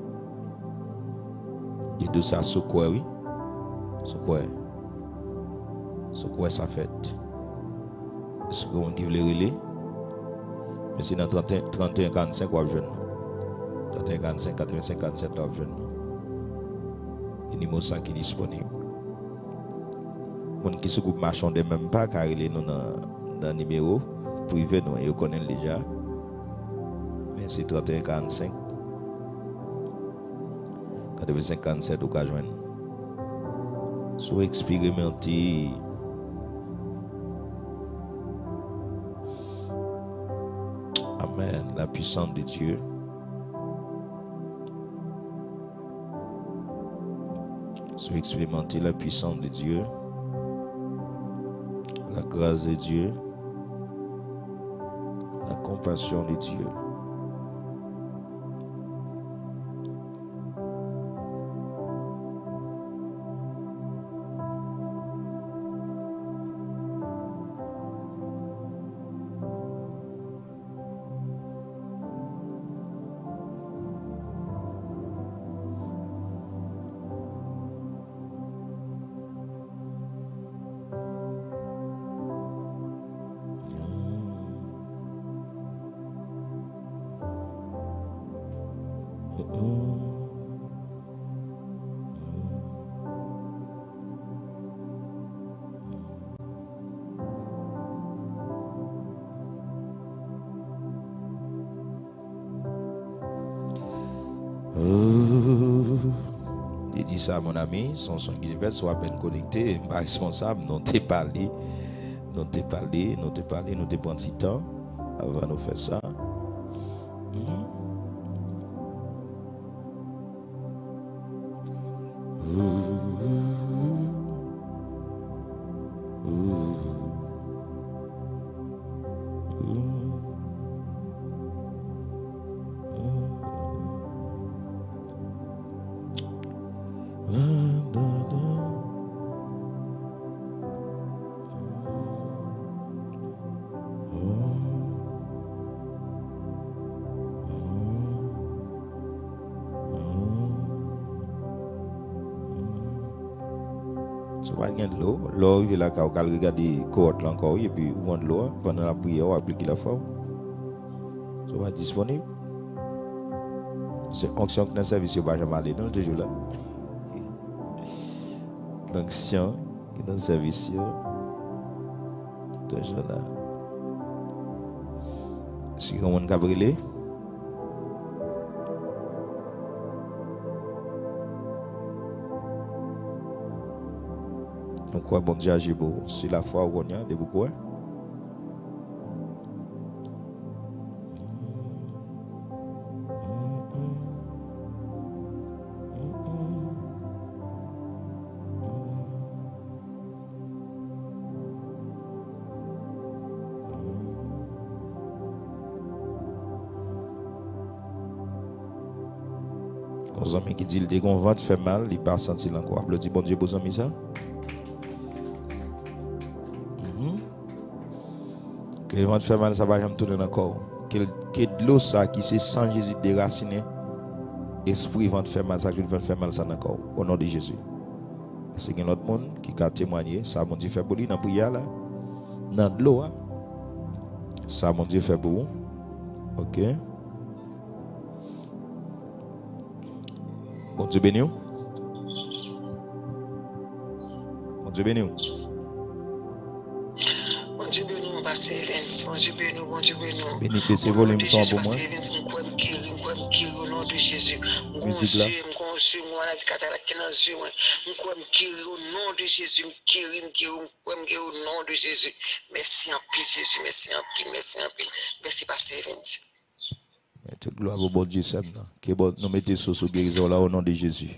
Et de ça, c'est quoi, oui? C'est quoi? C'est quoi ça fait? Est-ce que vous qui veut relayer? Mais c'est dans 31, 45 ou jeune. 31, 45, 85, 47 ou jeune. Il y a ça qui est disponible. Les gens qui se groupent marchand de même pas, car il est dans le numéro privé, nous, ils connaissent déjà. Mais c'est 31, 45. 85, 47 ou qu'à joindre. Soit expérimenter. Amen. La puissance de Dieu. Soit expérimenter la puissance de Dieu. La grâce de Dieu. La compassion de Dieu. Il dit ça, mon ami, son qui devait soit à peine connecté, pas responsable, non t'es parlé, non t'es parlé, non t'es parlé, nous t'es pris un petit temps avant de faire ça. L'eau, il est là, quand on regarde les cohortes encore, et puis on de l'eau, pendant la prière, on applique la foi. Ça va être disponible. C'est onction qui est dans le service, il ne va pas jamais aller, non, toujours là. L'onction qui est dans le service, toujours là. Si on a brûlé, on croit bon Dieu agit beau. C'est la foi où on y a, de beaucoup. Nos amis qui disent que le ventre fait mal, il ne pas sentir encore. Applaudis bon Dieu pour amis ça. Que le ventre fait mal, ça va jamais tourner dans le corps. Que de l'eau ça qui c'est sans Jésus déraciné, esprit ventre fait mal, ça que le ventre fait mal ça dans le corps. Au nom de Jésus. C'est qu'il y a l'autre monde qui a témoigné, ça mon Dieu fait pour lui dans la prière là. Dans de l'eau, ça mon Dieu fait pour vous. Ok. Bon Dieu béni. Bon Dieu béni. Bon Dieu béni, mon pasteur Evans. Bon Dieu béni, bon Dieu béni. Béni, baissez Au nom volume de son Jésus, pour moi. pasteur Evans, moi au nom de Jésus. Musique là. Moi, la cataracte qui dans les yeux, moi, au nom de Jésus, au nom de Jésus. Merci en pile, Jésus, merci en pile, merci en pile. Merci, pasteur Evans. Toute gloire au bon Dieu, Sam. Que bon, nous mettons sous guérison là au nom de Jésus.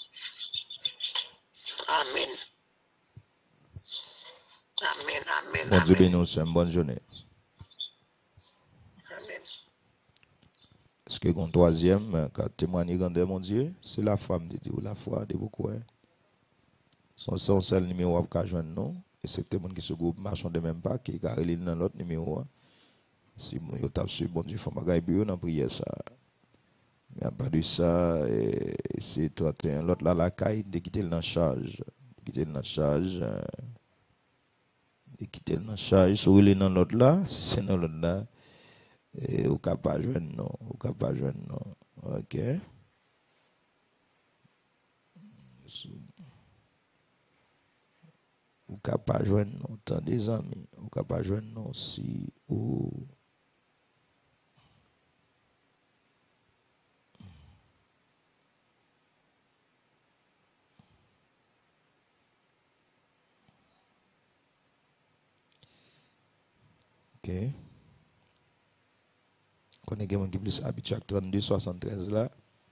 Amen. Amen, amen, Bon Dieu amen. béni, Sam. Bonne journée. Amen. Est-ce que mon troisième, quand témoigner grandeur, mon Dieu, c'est la femme de Dieu, la foi de beaucoup. Son seul numéro à joindre nous. Et c'est le monde qui se groupe marchand de même pas, qui a relé dans l'autre numéro. Si vous avez su, bon Dieu, il faut que dans prière ça. Mais à part de ça, c'est 31. L'autre là, la caille, de quitter le charge. De quitter le charge. De quitter le charge. Si vous voulez dans l'autre là, si c'est dans l'autre là, vous ne pouvez pas joindre non. Vous ne pouvez pas joindre non. Ok. Vous ne pouvez pas joindre non. Tant des amis. Vous ne pouvez pas joindre non si vous. Ok. Quand on a plus habitué à 32, 73 là.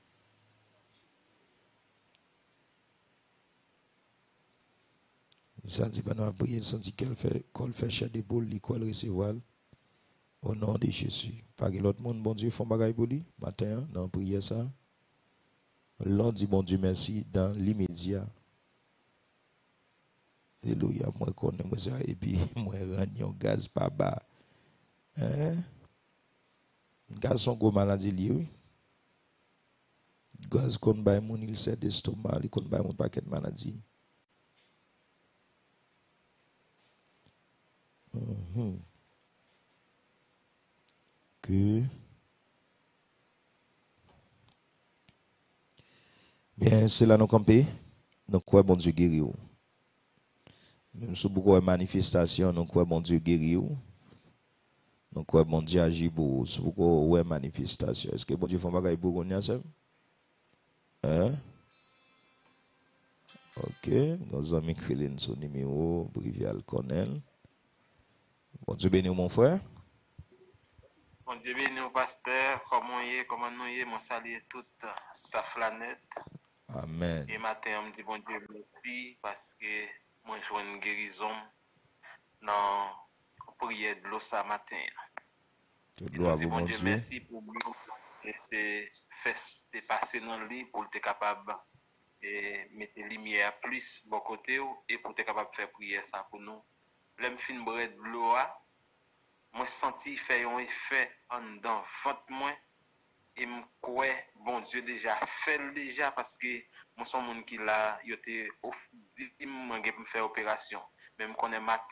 Ça dit pas nous prier, ça dit qu'elle fait cher de boule, l'école recevoir au nom de Jésus. Pas que l'autre monde, bon Dieu, font bagaille pour lui, matin, dans prière ça. L'on dit bon Dieu merci dans l'immédiat. Alléluia, moi connais moi ça et puis moi ragnon gaz pas bas. Hein? Gaz son gros maladie lié oui. Gaz kon bay moun il sait d'estomac, il kon bay moun paquet de maladie. Que bien c'est là nous camper. Donc quoi bon Dieu guéri ou. Même si beaucoup de manifestations, nous quoi bon Dieu guéri ou. Donc quoi bon Dieu agit pour si beaucoup de manifestations. Est-ce que bon Dieu fait bagaille pour qu'on y a ça? Hein? OK, nos amis créent son numéro Brivial Cornel. Bon Dieu béni mon frère. Bon Dieu béni au pasteur, comment nous y est, mon salut tout staff la net. Amen. Et matin, on me dit bon Dieu merci parce que moi je vois une guérison dans la prière de l'eau ce matin. Gloire à Bon Dieu. Dieu merci pour nous et fait passer dans le lit pour être capable de mettre lumière plus bon côté et pour être capable de faire prière ça pour nous. L'aime fin bread de l'eau, moi senti fait un effet en dedans ventre moi et me crois bon Dieu déjà fait déjà parce que moi son monde qui là il était dit me faire opération même qu'on est matin